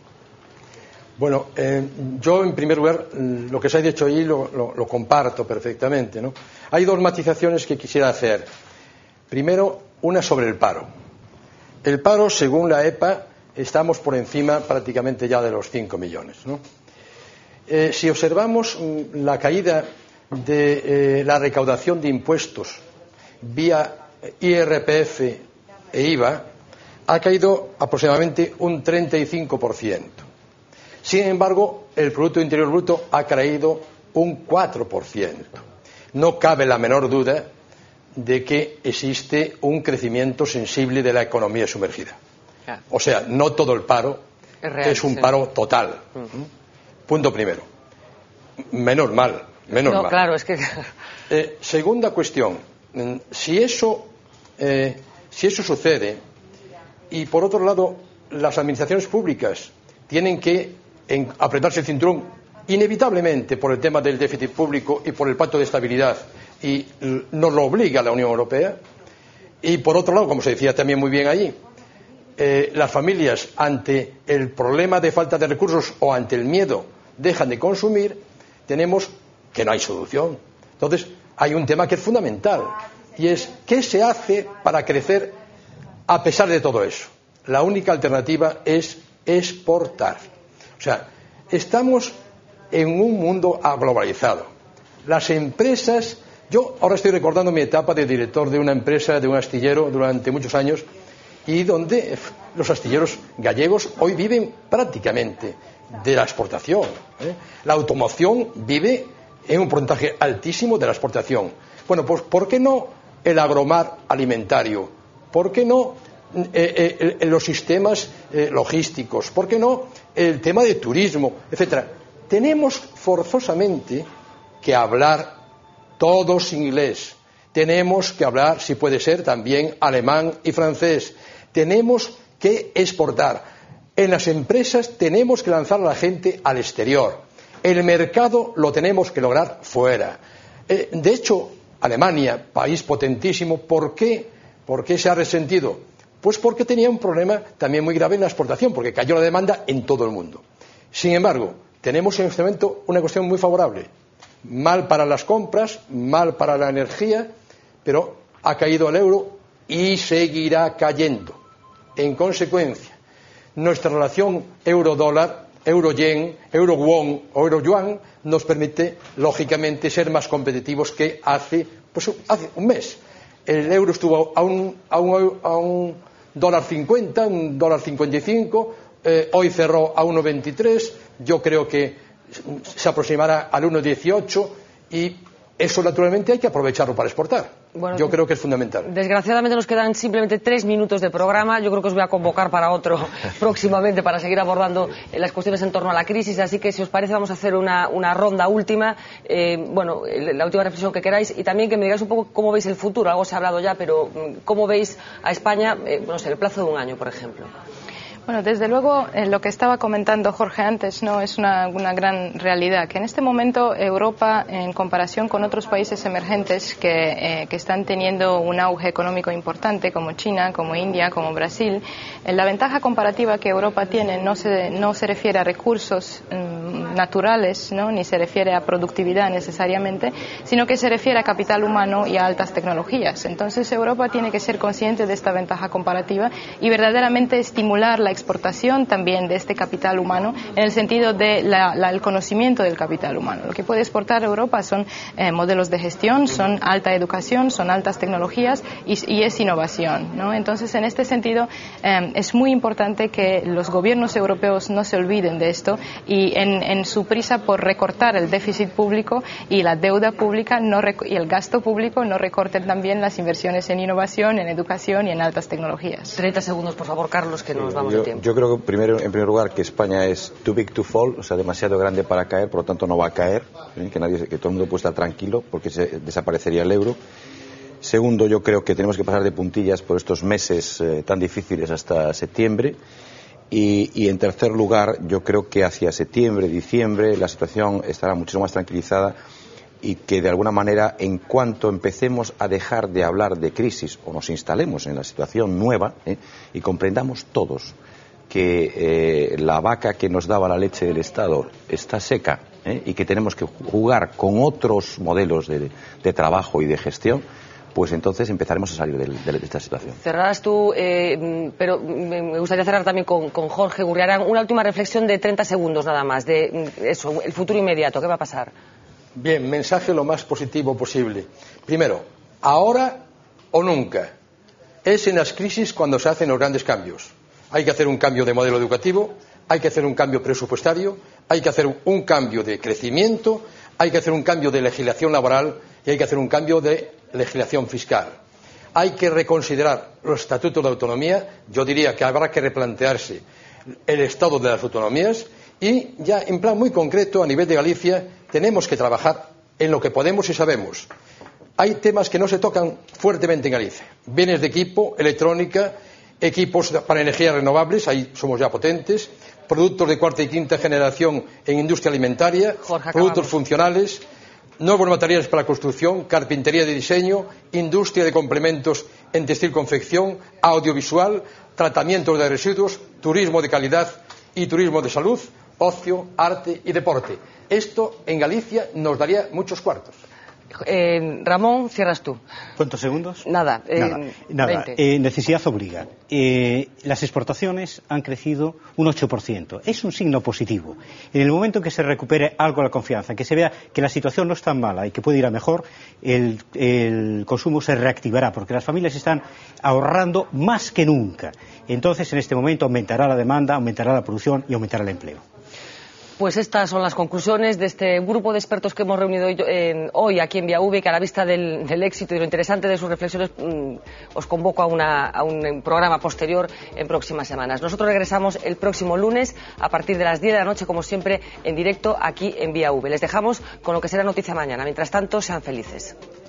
Bueno, eh, yo en primer lugar, lo que se ha dicho ahí lo, lo, lo comparto perfectamente, ¿no? Hay dos matizaciones que quisiera hacer. Primero, una sobre el paro. El paro, según la E P A, estamos por encima prácticamente ya de los cinco millones, ¿no? Eh, si observamos mm, la caída de eh, la recaudación de impuestos vía I R P F e I V A, ha caído aproximadamente un treinta y cinco por ciento. Sin embargo, el Producto Interior Bruto ha caído un cuatro por ciento. No cabe la menor duda de que existe un crecimiento sensible de la economía sumergida. O sea, no todo el paro es, real, es un sí. paro total. Uh-huh. Punto primero. Menos mal, menos no, mal. Claro, es que... eh, segunda cuestión. Si eso, eh, si eso sucede, y por otro lado, las administraciones públicas tienen que en apretarse el cinturón inevitablemente por el tema del déficit público y por el pacto de estabilidad y nos lo obliga la Unión Europea. Y por otro lado, como se decía también muy bien allí, eh, las familias ante el problema de falta de recursos o ante el miedo dejan de consumir, tenemos que no hay solución. Entonces, hay un tema que es fundamental y es ¿qué se hace para crecer a pesar de todo eso? La única alternativa es exportar. O sea, estamos en un mundo globalizado. Las empresas, yo ahora estoy recordando mi etapa de director de una empresa, de un astillero durante muchos años, y donde los astilleros gallegos hoy viven prácticamente de la exportación, ¿eh? La automoción vive en un porcentaje altísimo de la exportación. Bueno, pues ¿por qué no el agromar alimentario? ¿Por qué no eh, eh, los sistemas eh, logísticos? ¿Por qué no el tema de turismo, etcétera? Tenemos forzosamente que hablar todos inglés. Tenemos que hablar, si puede ser, también alemán y francés. Tenemos que exportar. En las empresas tenemos que lanzar a la gente al exterior. El mercado lo tenemos que lograr fuera. Eh, de hecho, Alemania, país potentísimo, ¿por qué? ¿Por qué se ha resentido? Pues porque tenía un problema también muy grave en la exportación, porque cayó la demanda en todo el mundo. Sin embargo, tenemos en este momento una cuestión muy favorable. Mal para las compras, mal para la energía, pero ha caído el euro y seguirá cayendo. En consecuencia, nuestra relación euro-dólar, euro-yen, euro-won o euro-yuan nos permite, lógicamente, ser más competitivos que hace, pues, hace un mes. El euro estuvo a un, a un, a un dólar cincuenta, un dólar cincuenta y cinco, eh, hoy cerró a uno veintitrés, yo creo que se aproximará al uno dieciocho y eso naturalmente hay que aprovecharlo para exportar. Bueno, yo creo que es fundamental. Desgraciadamente nos quedan simplemente tres minutos de programa. Yo creo que os voy a convocar para otro próximamente para seguir abordando las cuestiones en torno a la crisis. Así que, si os parece, vamos a hacer una, una ronda última. Eh, bueno, la última reflexión que queráis y también que me digáis un poco cómo veis el futuro. Algo se ha hablado ya, pero cómo veis a España, eh, no sé, el plazo de un año, por ejemplo. Bueno, desde luego, eh, lo que estaba comentando Jorge antes, no es una, una gran realidad, que en este momento Europa, en comparación con otros países emergentes que, eh, que están teniendo un auge económico importante, como China, como India, como Brasil, eh, la ventaja comparativa que Europa tiene no se, no se refiere a recursos mm, naturales, ¿no? Ni se refiere a productividad necesariamente, sino que se refiere a capital humano y a altas tecnologías. Entonces, Europa tiene que ser consciente de esta ventaja comparativa y verdaderamente estimular la exportación también de este capital humano en el sentido del de conocimiento del capital humano. Lo que puede exportar Europa son eh, modelos de gestión, son alta educación, son altas tecnologías y, y es innovación, ¿no? Entonces, en este sentido, eh, es muy importante que los gobiernos europeos no se olviden de esto y en, en su prisa por recortar el déficit público y la deuda pública no y el gasto público no recorten también las inversiones en innovación, en educación y en altas tecnologías. treinta segundos, por favor, Carlos, que nos vamos. Yo, yo creo que primero, en primer lugar, que España es too big to fall, o sea, demasiado grande para caer, por lo tanto no va a caer, ¿eh? que nadie, que todo el mundo puede estar tranquilo porque se, desaparecería el euro. Segundo, yo creo que tenemos que pasar de puntillas por estos meses eh, tan difíciles hasta septiembre. Y, y en tercer lugar, yo creo que hacia septiembre, diciembre, la situación estará muchísimo más tranquilizada y que de alguna manera, en cuanto empecemos a dejar de hablar de crisis o nos instalemos en la situación nueva ¿eh? y comprendamos todos que eh, la vaca que nos daba la leche del Estado está seca ¿eh? y que tenemos que jugar con otros modelos de, de trabajo y de gestión, pues entonces empezaremos a salir de, de, de esta situación. Cerrarás tú, eh, pero me gustaría cerrar también con, con Jorge Gurriarán. Una última reflexión de treinta segundos nada más, de eso, el futuro inmediato, ¿qué va a pasar? Bien, mensaje lo más positivo posible. Primero, ahora o nunca. Es en las crisis cuando se hacen los grandes cambios. Hay que hacer un cambio de modelo educativo, hay que hacer un cambio presupuestario, hay que hacer un cambio de crecimiento, hay que hacer un cambio de legislación laboral y hay que hacer un cambio de legislación fiscal. Hay que reconsiderar los estatutos de autonomía. Yo diría que habrá que replantearse el estado de las autonomías y ya en plan muy concreto a nivel de Galicia tenemos que trabajar en lo que podemos y sabemos. Hay temas que no se tocan fuertemente en Galicia. Bienes de equipo, electrónica, equipos para energías renovables, ahí somos ya potentes, productos de cuarta y quinta generación en industria alimentaria, Jorge, productos funcionales, nuevos materiales para la construcción, carpintería de diseño, industria de complementos en textil-confección, audiovisual, tratamientos de residuos, turismo de calidad y turismo de salud, ocio, arte y deporte. Esto en Galicia nos daría muchos cuartos. Eh, Ramón, cierras tú. ¿Cuántos segundos? Nada. Eh, Nada. Nada. Eh, necesidad obliga. Eh, las exportaciones han crecido un ocho por ciento. Es un signo positivo. En el momento en que se recupere algo la confianza, que se vea que la situación no es tan mala y que puede ir a mejor, el, el consumo se reactivará, porque las familias están ahorrando más que nunca. Entonces, en este momento aumentará la demanda, aumentará la producción y aumentará el empleo. Pues estas son las conclusiones de este grupo de expertos que hemos reunido hoy, eh, hoy aquí en Vía V, que a la vista del, del éxito y lo interesante de sus reflexiones mmm, os convoco a, una, a un programa posterior en próximas semanas. Nosotros regresamos el próximo lunes a partir de las diez de la noche, como siempre, en directo aquí en Vía V. Les dejamos con lo que será noticia mañana. Mientras tanto, sean felices.